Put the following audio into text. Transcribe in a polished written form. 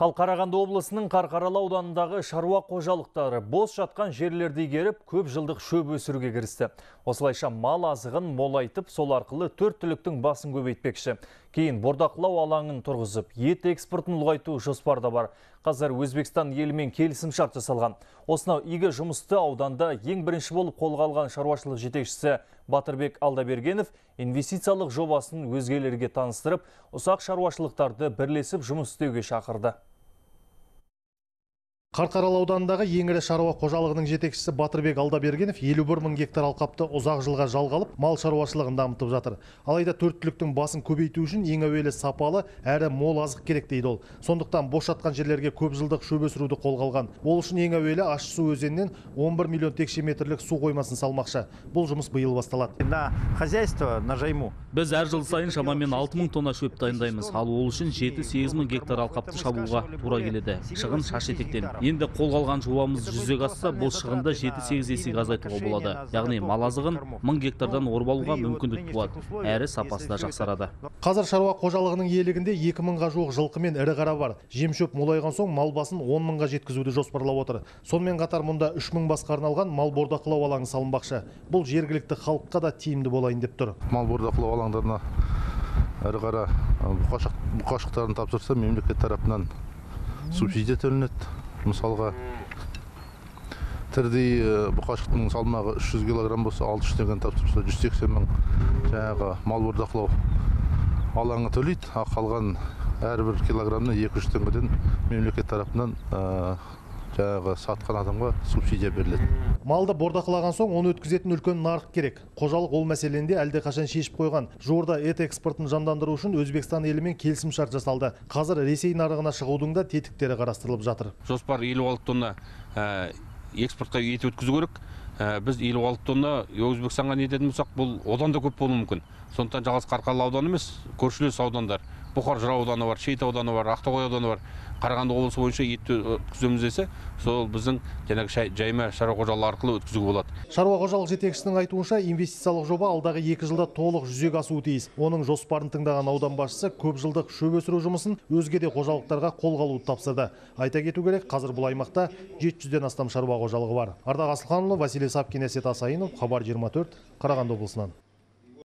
Қарағанды облысының Қарқаралы ауданындағы шаруа қожалықтары бос жатқан жерлерді игеріп, көп жылдық шөп өсіруге кірісті. Осылайша мал азығын молайтып, сол арқылы төрт түліктің басын көбейтпекші. Кейін бордақылау алаңын тұрғызып, ет экспортын ұлғайту жоспарда бар. Қазір Өзбекстан елімен келісім шарт жасалған. Осынау игі жұмысты ауданда ең бірінші болып қолға алған шаруашылық жетекшісі Батырбек Алдабергенов инвестициялық жобасын өзгелерге таныстырып, ұсақ шаруашылықтарды бірлесіп жұмыс істеуге шақырды. Қарқаралы ауданындағы ең ірі шаруа қожалығының жетекшісі Батырбек Алдабергенов 51 мың гектар алқапты ұзақ жылға жалға алып, мал шаруашылығын дамытып жатыр. Алайда төрт түліктің басын көбейту үшін ең әуелі сапалы әрі мол азық керек дейді ол. Сондықтан бос жатқан жерлерге көп жылдық шөп өсіруді қолға алған. Ол үшін ең әуелі Ащысу өзенінен 11 миллион текше метрлік су қоймасын салмақшы. Бұл жұмыс биыл басталады. На хозяйство, на жайму. Біз әр жыл сайын шамамен 6 мың тонна шөп дайындаймыз. Ал ол үшін 7-8 мың гектар алқапты шабуға тура келеді. Шығын шаш етектен. Енді қолға алған жобамыз жүзеге асса, бұл шығынды 7-8 есеге азайтуға болады. Яғни мал азығын 1000 гектардан орып алуға мүмкіндік туады. Әрі сапасы да жақсарады. Қазір шаруа қожалығының иелігінде 2000-ға жуық жылқы мен ірі қара бар. Жем-шөп молайған соң мал басын 10 мыңға жеткізуді жоспарлап отыр. Сонымен қатар мұнда 3000 басқа арналған мал бордақылау алаңы салынбақшы. Бұл жергілікті халыққа да тиімді болайын деп тұр. Мал бордақылау алаңдарына ірі қара бұқашықтарын тапсырса, мемлекет тарапынан субсидия төленеді. Мысалға, тірдей бұқашықтың салмағы 300 килограмм болса, 600 теңгені тапсырса, 180 мың жаңағы мал бордақылау алаңы төлейді. Қалған әрбір килограммны 200 теңгеден мемлекет тарапынан жаңағы сатқан адамға субсидия беріледі. Малды бордақылаған соң оны өткізетін үлкен нарық керек. Қожалық ол мәселенде әлдеқашан шешіп қойған. Жуырда ет экспортын жандандыру үшін Өзбекстан елімен келісім шарт жасалды. Қазір Ресей нарығына шығудың да тетіктері қарастырылып жатыр. Жоспар 56 тонна экспортқа ет өткізу керек. Біз 56 тонна Өзбекстанға не дейтін болсақ, бұл одан да көп болуы мүмкін. Сондықтан жалғыз Қарқаралы ауданы емес, көршілес аудандар, Бұқар Жырау ауданы бар, Шейіт ауданы бар, Ақтоғай ауданы бар. Қарағанды облысы бойынша етті өткіземіз десе, сол біздің жайма шаруа қожалығы арқылы өткізуге болады. Шаруа қожалық жетекшісінің айтуынша, инвестициялық жоба алдағы 2 жылда толық жүзеге асуы тиіс. Оның жоспарын тыңдаған аудан басшысы көп жылдық шөп өсіру жұмысын өзге де қожалықтарға қолға алуды тапсырды. Айта кету керек, қазір бұл аймақта 700-ден астам шаруа қожалығы бар. Ардақ Асылханұлы, Василий Сапкин, Әсет Асайынов, Хабар 24, Қарағанды облысынан.